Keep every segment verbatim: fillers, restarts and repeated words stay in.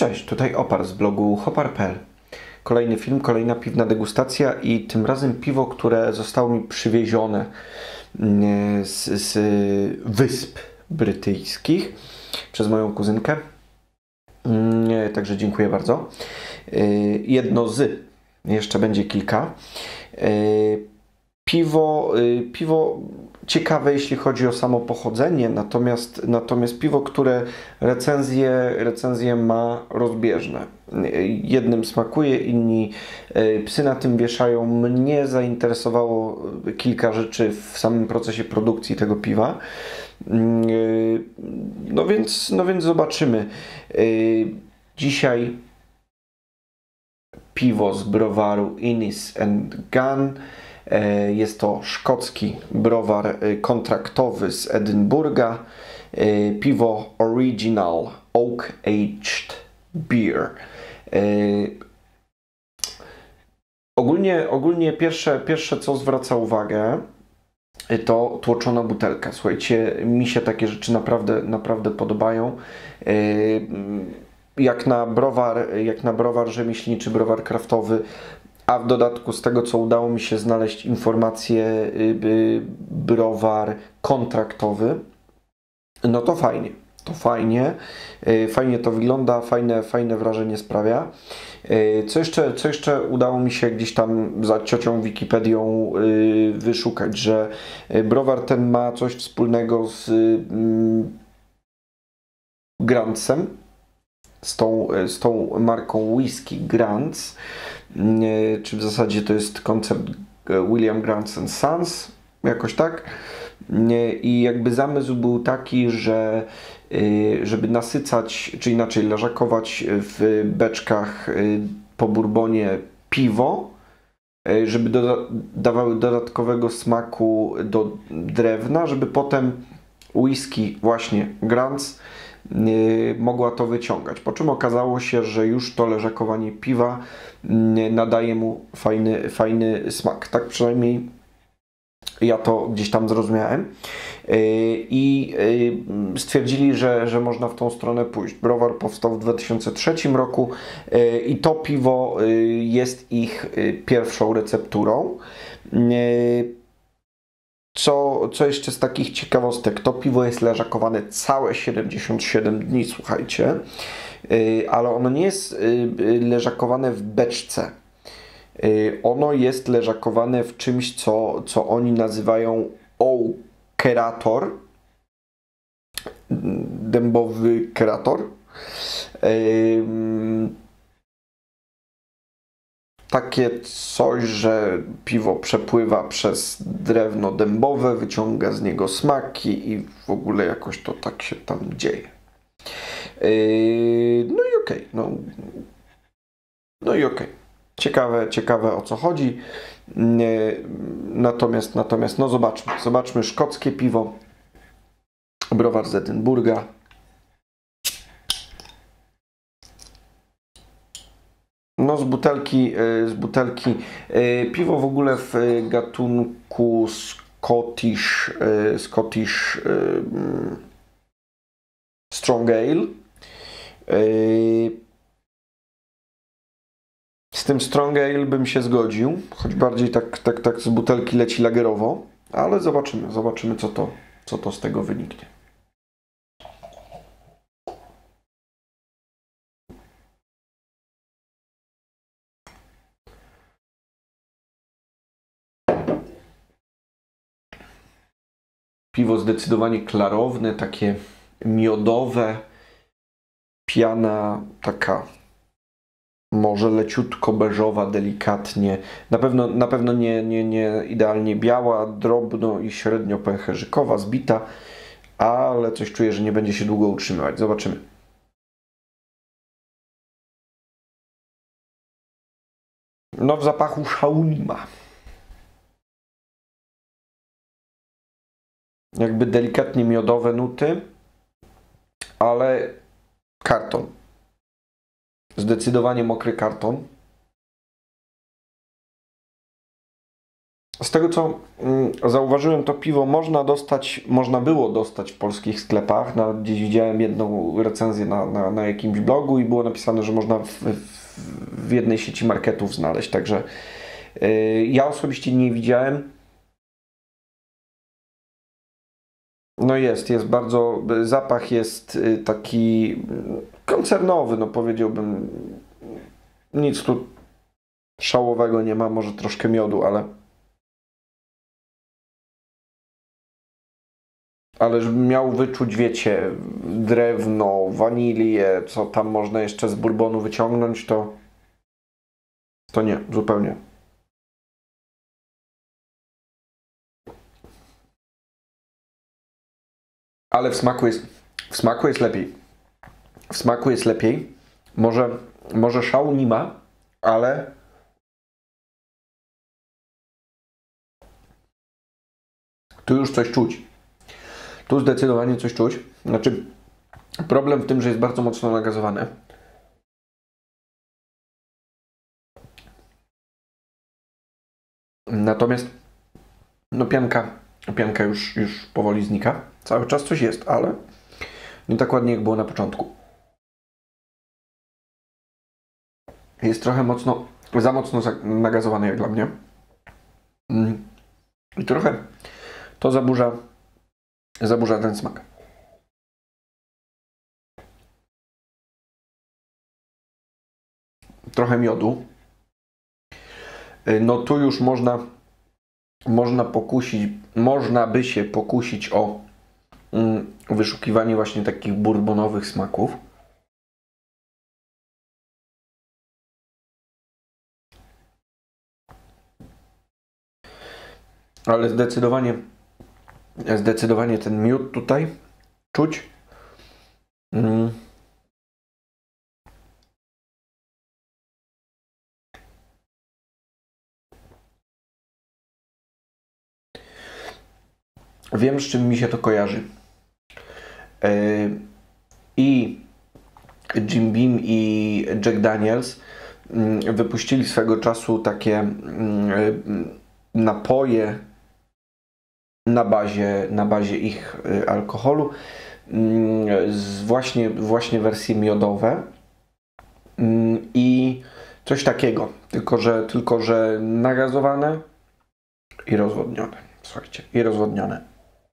Cześć, tutaj Opar z blogu hopar kropka p l. Kolejny film, kolejna piwna degustacja i tym razem piwo, które zostało mi przywiezione z, z Wysp Brytyjskich przez moją kuzynkę. Także dziękuję bardzo. Jedno z, jeszcze będzie kilka. Piwo, piwo ciekawe, jeśli chodzi o samo pochodzenie, natomiast, natomiast piwo, które recenzje, recenzje ma rozbieżne. Jednym smakuje, inni psy na tym wieszają. Mnie zainteresowało kilka rzeczy w samym procesie produkcji tego piwa. No więc, no więc zobaczymy. Dzisiaj piwo z browaru Innis and Gunn. Jest to szkocki browar kontraktowy z Edynburga. Piwo Original Oak Aged Beer. Ogólnie, ogólnie pierwsze, pierwsze co zwraca uwagę, to tłoczona butelka. Słuchajcie, mi się takie rzeczy naprawdę, naprawdę podobają. Jak na browar, jak na browar rzemieślniczy, browar kraftowy, a w dodatku z tego, co udało mi się znaleźć informacje, browar kontraktowy, no to fajnie, to fajnie, fajnie to wygląda, fajne, fajne wrażenie sprawia. Co jeszcze, co jeszcze udało mi się gdzieś tam za ciocią Wikipedią wyszukać, że browar ten ma coś wspólnego z Grantsem, z tą, z tą marką whisky Grants, czy w zasadzie to jest koncept William Grant and Sons, jakoś tak. I jakby zamysł był taki, że żeby nasycać, czy inaczej leżakować w beczkach po bourbonie piwo, żeby doda dawały dodatkowego smaku do drewna, żeby potem whisky właśnie Grants mogła to wyciągać. Po czym okazało się, że już to leżakowanie piwa nadaje mu fajny, fajny smak. Tak przynajmniej ja to gdzieś tam zrozumiałem. I stwierdzili, że, że można w tą stronę pójść. Browar powstał w dwa tysiące trzecim roku i to piwo jest ich pierwszą recepturą. Co, co jeszcze z takich ciekawostek? To piwo jest leżakowane całe siedemdziesiąt siedem dni, słuchajcie, ale ono nie jest leżakowane w beczce. Ono jest leżakowane w czymś, co, co oni nazywają oak-kerator, dębowy kerator. Takie coś, że piwo przepływa przez drewno dębowe, wyciąga z niego smaki i w ogóle jakoś to tak się tam dzieje. No i okej, okay, no, no i okej. Okay. Ciekawe, ciekawe o co chodzi. Natomiast, natomiast, no zobaczmy, zobaczmy szkockie piwo, browar z Edynburga. No z butelki, z butelki. Piwo w ogóle w gatunku Scottish, Scottish Strong Ale. Z tym Strong Ale bym się zgodził, choć bardziej tak, tak, tak z butelki leci lagerowo, ale zobaczymy, zobaczymy co to, co to z tego wyniknie. Piwo zdecydowanie klarowne, takie miodowe, piana taka może leciutko beżowa, delikatnie. Na pewno, na pewno nie, nie, nie idealnie biała, drobno i średnio pęcherzykowa, zbita, ale coś czuję, że nie będzie się długo utrzymywać. Zobaczymy. No w zapachu szału nie ma. Jakby delikatnie miodowe nuty, ale karton. Zdecydowanie mokry karton. z tego co mm, zauważyłem, to piwo można dostać, można było dostać w polskich sklepach. Nawet gdzieś widziałem jedną recenzję na, na, na jakimś blogu i było napisane, że można w, w, w jednej sieci marketów znaleźć. Także yy, ja osobiście nie widziałem. No jest, jest bardzo, zapach jest y, taki koncernowy, no powiedziałbym. Nic tu szałowego nie ma, może troszkę miodu, ale ale żebym miał wyczuć, wiecie, drewno, wanilię, co tam można jeszcze z bourbonu wyciągnąć, to to nie, zupełnie. Ale w smaku jest, w smaku jest lepiej. W smaku jest lepiej. Może, może szału nie ma, ale tu już coś czuć. Tu zdecydowanie coś czuć. Znaczy, problem w tym, że jest bardzo mocno nagazowane. Natomiast no pianka, pianka już, już powoli znika. Cały czas coś jest, ale nie tak ładnie jak było na początku. Jest trochę mocno, za mocno nagazowane jak dla mnie. I trochę to zaburza, zaburza ten smak. Trochę miodu. No tu już można, można pokusić, można by się pokusić o mm, wyszukiwanie właśnie takich bourbonowych smaków. Ale zdecydowanie, zdecydowanie ten miód tutaj czuć. Mm. Wiem, z czym mi się to kojarzy. Yy, I Jim Beam i Jack Daniels yy, wypuścili swego czasu takie yy, napoje na bazie, na bazie ich yy, alkoholu, yy, z właśnie, właśnie wersje miodowe yy, i coś takiego, tylko że, tylko że nagazowane i rozwodnione. Słuchajcie, i rozwodnione.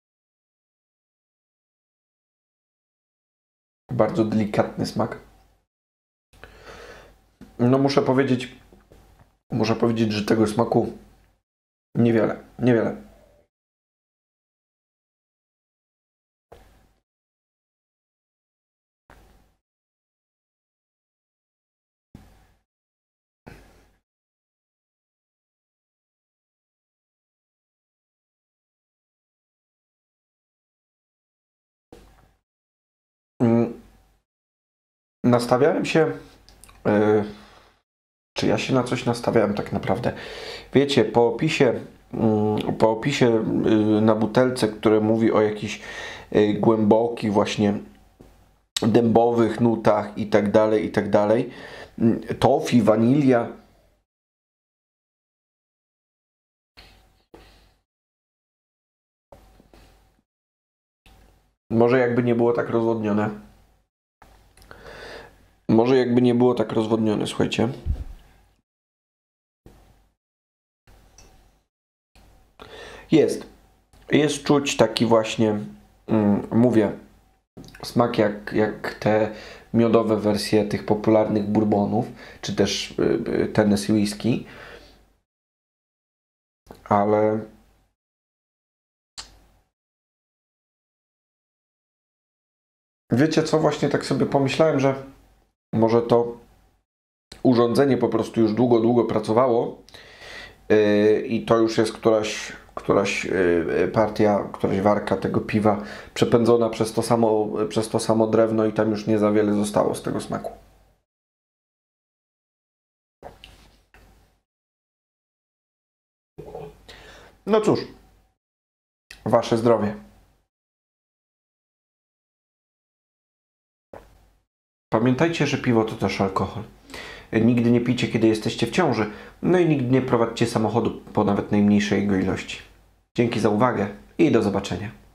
Bardzo delikatny smak. No muszę powiedzieć, muszę powiedzieć, że tego smaku niewiele, niewiele. Nastawiałem się, yy, czy ja się na coś nastawiałem tak naprawdę? Wiecie, po opisie, yy, po opisie yy, na butelce, które mówi o jakichś yy, głębokich właśnie dębowych nutach i tak dalej, i tak dalej, yy, tofi, wanilia. Może jakby nie było tak rozwodnione. Może jakby nie było tak rozwodnione, słuchajcie. Jest. Jest czuć taki właśnie, mm, mówię, smak jak, jak te miodowe wersje tych popularnych bourbonów, czy też y, Tennessee Whiskey. Ale wiecie co, właśnie tak sobie pomyślałem, że może to urządzenie po prostu już długo, długo pracowało yy, i to już jest któraś, któraś yy, partia, któraś warka tego piwa przepędzona przez to samo, przez to samo drewno i tam już nie za wiele zostało z tego smaku. No cóż, wasze zdrowie. Pamiętajcie, że piwo to też alkohol. Nigdy nie pijcie, kiedy jesteście w ciąży. No i nigdy nie prowadźcie samochodu po nawet najmniejszej jego ilości. Dzięki za uwagę i do zobaczenia.